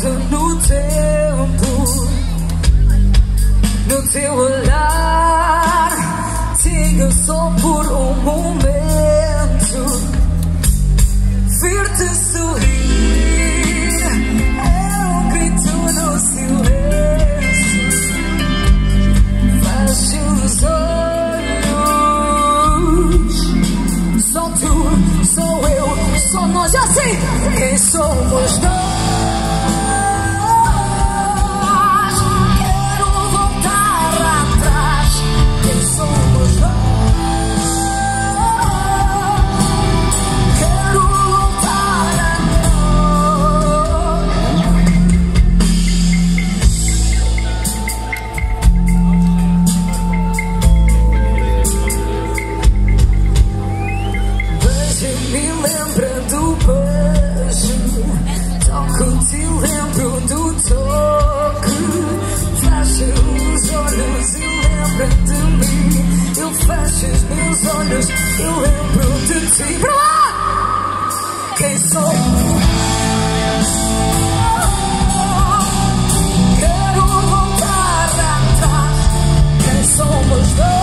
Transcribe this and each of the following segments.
volta no tempo, no teu olhar. Tinha só por um momento ver-te sorrir. É um grito no silêncio. Feche os olhos. Só tu, sou eu, só nós. Assim, quem somos nós? Quero voltar atrás. Quem somos nós? Quero voltar a me lembra do beijo, toco-te, lembro do toque. Fecha os olhos e lembra de mim. Eu fecho os meus olhos e lembro de ti. Para lá! Quem sou? Quero voltar atrás. Quem somos nós?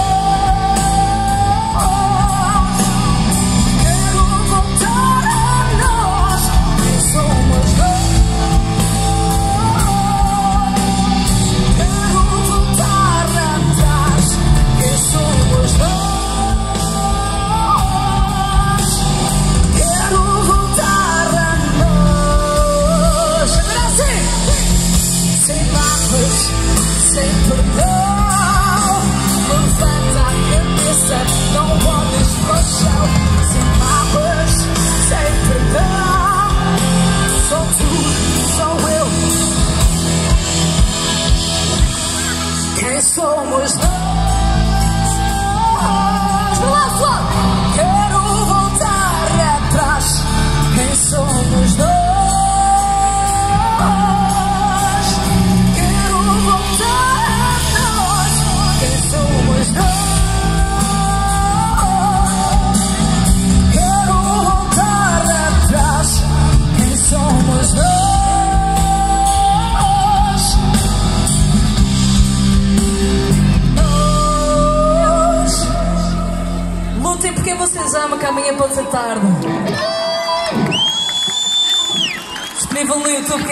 Sem perdão, levanta a cabeça, não olhes para o chão. Sem mágoas, sem perdão, sou tu, sou eu. Quem somos nós? Quero voltar atrás. Quem somos nós? Porque vocês amam que amanhã pode ser tarde. Disponível no YouTube.